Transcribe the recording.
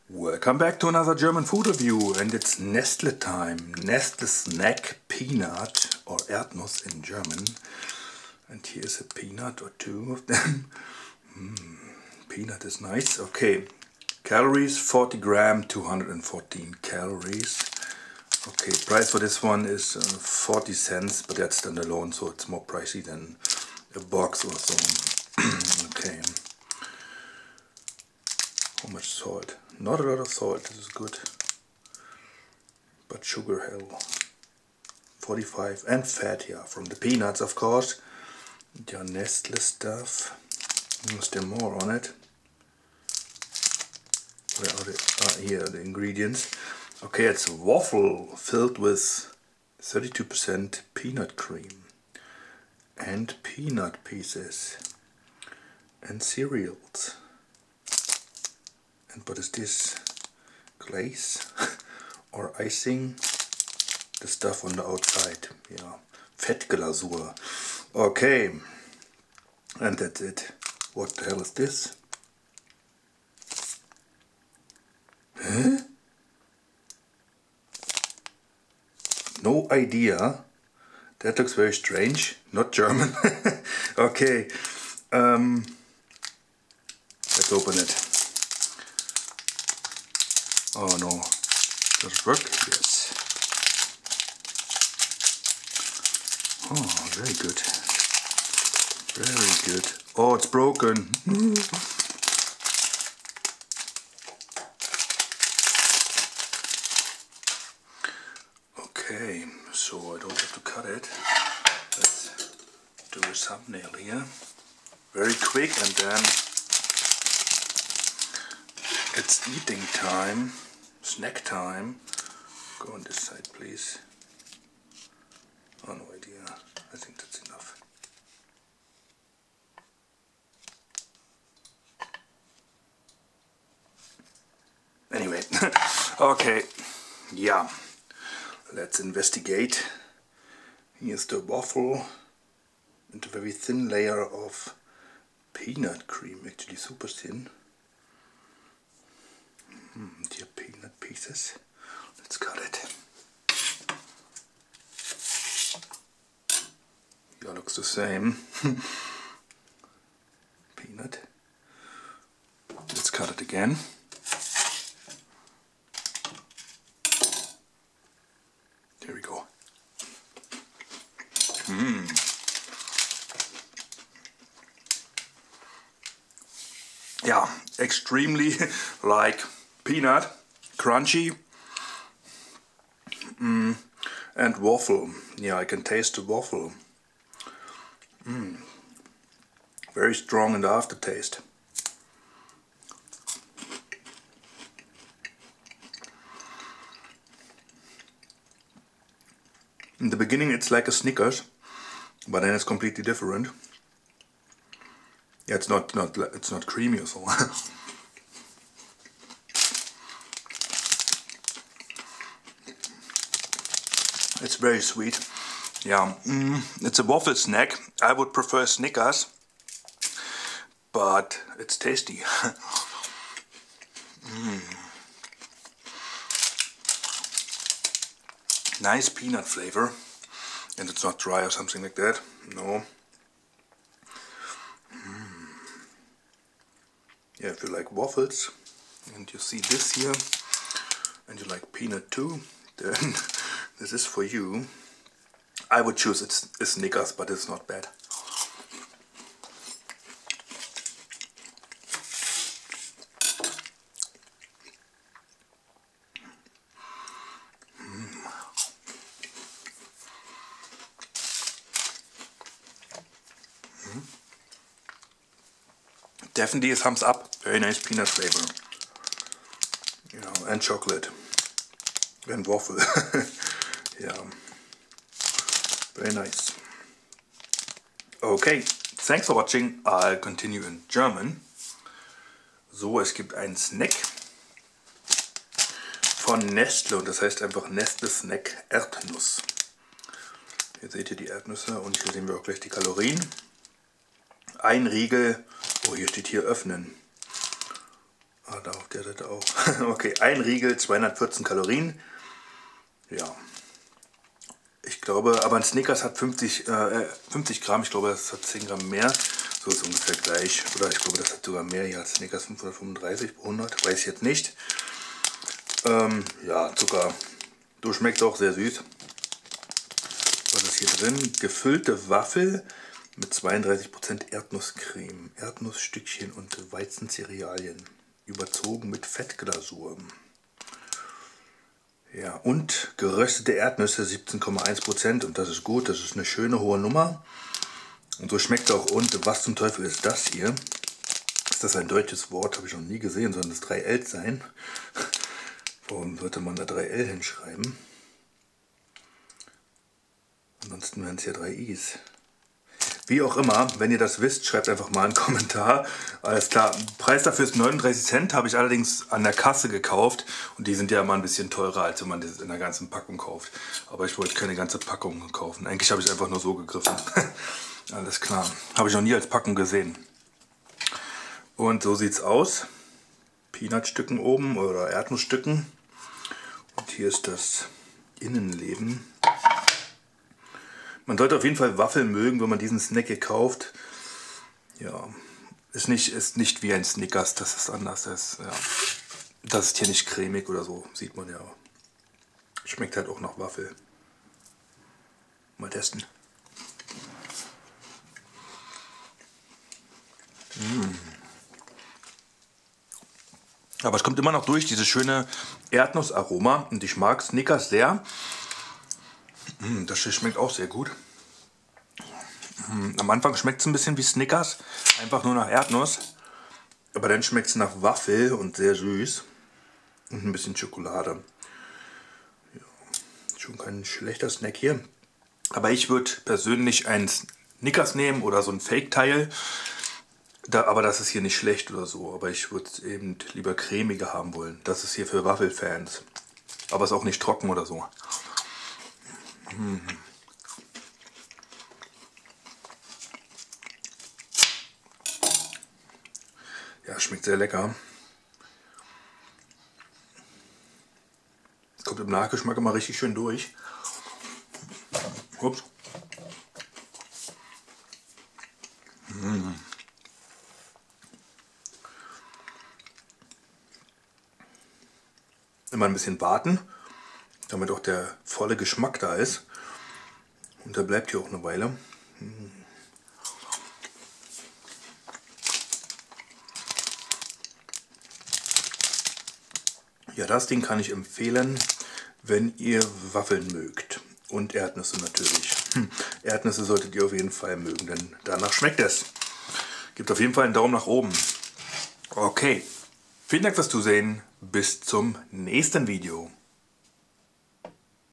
Welcome back to another German food review, and it's Nestle time. Nestle Snack Peanut, or Erdnuss in German. And here's a peanut or two of them. Peanut is nice. Okay, calories 40 gram, 214 calories. Okay, price for this one is 40 cents, but that's standalone, so it's more pricey than a box or so. Okay. How much salt? Not a lot of salt, this is good. But sugar, hell. 45, and fat, yeah, from the peanuts, of course. The Nestle stuff. Is there more on it? Where are they? Ah, here, the ingredients. Okay, it's a waffle filled with 32% peanut cream. And peanut pieces. And cereals. And what is this? Glaze? Or icing? The stuff on the outside. Yeah. Fettglasur. Okay. And that's it. What the hell is this? Huh? No idea. That looks very strange. Not German. Okay. Let's open it. Oh no. Does it work? Yes. Oh, very good. Very good. Oh, it's broken. Okay, so I don't have to cut it. Let's do a thumbnail here. Very quick, and then it's eating time, snack time. Go on this side, please. Oh, no idea. I think that's enough. Anyway, okay, yeah, let's investigate. Here's the waffle and a very thin layer of peanut cream, actually super thin. Dear peanut pieces. Let's cut it. Yeah, looks the same. Peanut. Let's cut it again. There we go. Yeah, extremely like peanut, crunchy, and waffle. Yeah, I can taste the waffle. Very strong in the aftertaste. In the beginning it's like a Snickers, but then it's completely different. Yeah, it's not creamy or so. It's very sweet. Yeah, it's a waffle snack. I would prefer Snickers, but it's tasty. Nice peanut flavor, and it's not dry or something like that. No. Yeah, if you like waffles and you see this here and you like peanut too, then this is for you. I would choose a Snickers, but it's not bad. Definitely a thumbs up. Very nice peanut flavor. You know, and chocolate. And waffle. Yeah. Very nice. Okay, thanks for watching. I'll continue in German. So, es gibt einen Snack von Nestle und das heißt einfach Nestle Snack Erdnuss. Hier seht ihr die Erdnüsse und hier sehen wir auch gleich die Kalorien. Ein Riegel, oh, hier steht hier öffnen. Ah, da auf der Seite auch. Okay, ein Riegel, 214 Kalorien. Ja. Ich glaube, aber ein Snickers hat 50 Gramm. Ich glaube, das hat 10 Gramm mehr. So ist ungefähr gleich. Oder ich glaube, das hat sogar mehr. Hier hat Snickers 535 pro 100. Weiß ich jetzt nicht. Ja, Zucker. Du, schmeckt auch sehr süß. Was ist hier drin? Gefüllte Waffel mit 32% Erdnusscreme, Erdnussstückchen und Weizencerealien. Überzogen mit Fettglasur. Ja, und geröstete Erdnüsse 17,1%. Und das ist gut. Das ist eine schöne hohe Nummer. Und so schmeckt es auch. Und was zum Teufel ist das hier? Ist das ein deutsches Wort? Habe ich noch nie gesehen. Sollen das 3L sein? Warum sollte man da 3L hinschreiben? Ansonsten wären es ja 3 Is. Wie auch immer, wenn ihr das wisst, schreibt einfach mal einen Kommentar. Alles klar, Preis dafür ist 39 Cent, habe ich allerdings an der Kasse gekauft. Und die sind ja immer ein bisschen teurer, als wenn man das in der ganzen Packung kauft. Aber ich wollte keine ganze Packung kaufen. Eigentlich habe ich einfach nur so gegriffen. Alles klar, habe ich noch nie als Packung gesehen. Und so sieht es aus. Peanutstücken oben oder Erdnussstücken. Und hier ist das Innenleben. Man sollte auf jeden Fall Waffeln mögen, wenn man diesen Snack hier kauft. Ja, ist nicht wie ein Snickers, das ist anders. Das ist hier nicht cremig oder so, sieht man ja. Schmeckt halt auch nach Waffel. Mal testen. Aber es kommt immer noch durch, dieses schöne Erdnussaroma. Und ich mag Snickers sehr. Das hier schmeckt auch sehr gut. Am Anfang schmeckt es ein bisschen wie Snickers, einfach nur nach Erdnuss. Aber dann schmeckt es nach Waffel und sehr süß. Und ein bisschen Schokolade. Ja, schon kein schlechter Snack hier. Aber ich würde persönlich einen Snickers nehmen oder so ein Fake-Teil. Aber das ist hier nicht schlecht oder so. Aber ich würde es eben lieber cremiger haben wollen. Das ist hier für Waffelfans. Aber es ist auch nicht trocken oder so. Ja, schmeckt sehr lecker. Kommt im Nachgeschmack immer richtig schön durch. Ups. Immer ein bisschen warten, damit auch der volle Geschmack da ist. Und der bleibt hier auch eine Weile. Ja, das Ding kann ich empfehlen, wenn ihr Waffeln mögt. Und Erdnüsse natürlich. Erdnüsse solltet ihr auf jeden Fall mögen, denn danach schmeckt es. Gebt auf jeden Fall einen Daumen nach oben. Okay, vielen Dank fürs Zusehen. Bis zum nächsten Video.